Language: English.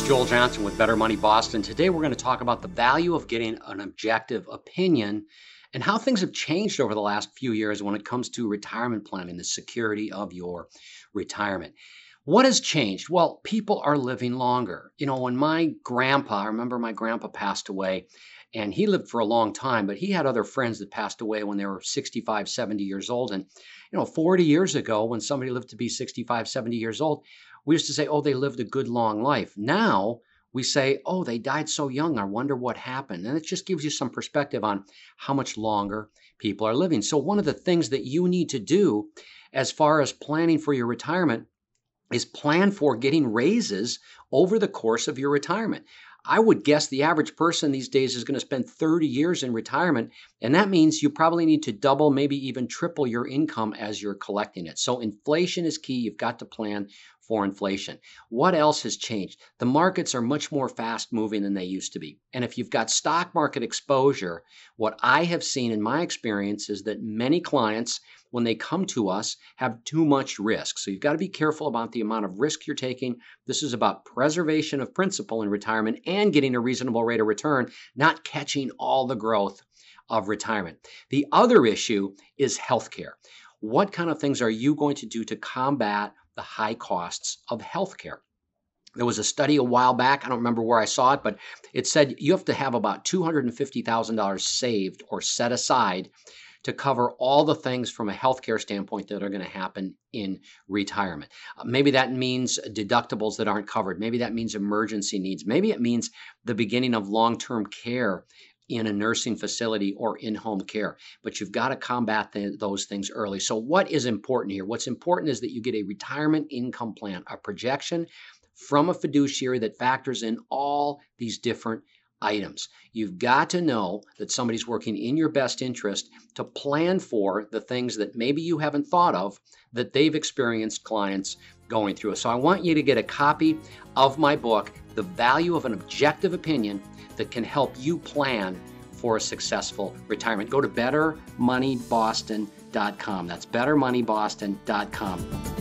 Joel Johnson with Better Money Boston. Today we're going to talk about the value of getting an objective opinion and how things have changed over the last few years when it comes to retirement planning, the security of your retirement. What has changed? Well, people are living longer. When I remember my grandpa passed away, and he lived for a long time, but he had other friends that passed away when they were 65, 70 years old. And, 40 years ago, when somebody lived to be 65, 70 years old, we used to say, oh, they lived a good long life. Now we say, oh, they died so young. I wonder what happened. And it just gives you some perspective on how much longer people are living. So one of the things that you need to do as far as planning for your retirement is plan for getting raises over the course of your retirement. I would guess the average person these days is going to spend 30 years in retirement, and that means you probably need to double, maybe even triple your income as you're collecting it. So inflation is key. You've got to plan for inflation. What else has changed? The markets are much more fast moving than they used to be. And if you've got stock market exposure, what I have seen in my experience is that many clients, when they come to us, have too much risk. So you've got to be careful about the amount of risk you're taking. This is about preservation of principal in retirement and getting a reasonable rate of return, not catching all the growth of retirement. The other issue is healthcare. What kind of things are you going to do to combat the high costs of healthcare? There was a study a while back, I don't remember where I saw it, but it said you have to have about $250,000 saved or set aside to cover all the things from a healthcare standpoint that are going to happen in retirement. Maybe that means deductibles that aren't covered. Maybe that means emergency needs. Maybe it means the beginning of long-term care in a nursing facility or in-home care. But you've got to combat those things early. So what is important here? What's important is that you get a retirement income plan, a projection from a fiduciary that factors in all these different items. You've got to know that somebody's working in your best interest to plan for the things that maybe you haven't thought of that they've experienced clients going through. So I want you to get a copy of my book, The Value of an Objective Opinion, that can help you plan for a successful retirement. Go to bettermoneyboston.com. That's bettermoneyboston.com.